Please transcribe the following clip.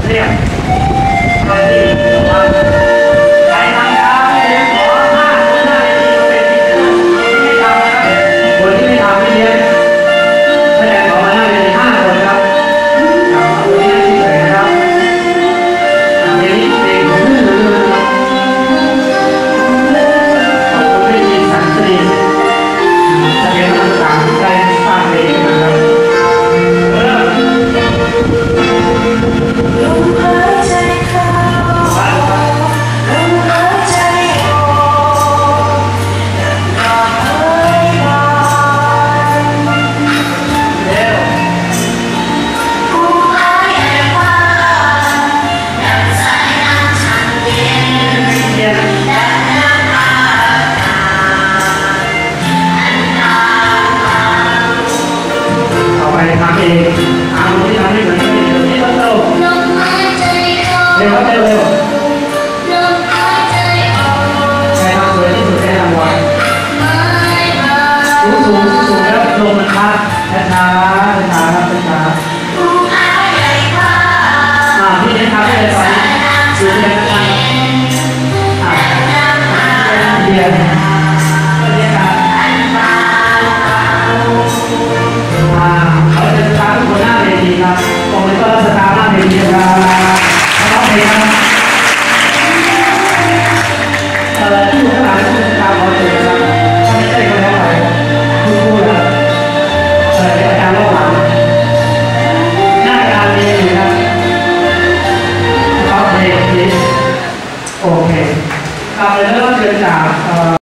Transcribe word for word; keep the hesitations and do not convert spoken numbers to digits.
เรียบตอนนี้ว่าใครทำได้เรียนขอห้าคนหน้าที่เป็นที่ทำนะครับคนที่ไม่ทำไม่เรียนแสดงขอมาหน้าเป็นห้าคนครับกับคนที่นั่งเฉยๆนะครับเพลงนี้เพลงของลื่นลื่นนะครับขอบคุณพี่จิตสันติทะเบียนต่างๆได้สร้างเพลงขึ้นมาครับลมหายใจเข้าลมหายใจออกดังดอกไม้บานเร็วผู้หายแอบว่าดังสายน้ำช่างเย็นเย็นดังน้ำอากาศอันหนาวต่อไปทำเองทำที่ทำให้เหมือนที่นี่ต้องเร็วเร็วเร็วเร็วใครทำสวยที่สุดได้รางวัลสูงสูงสูงแล้วลงมันพัดช้าช้าช้าครับช้า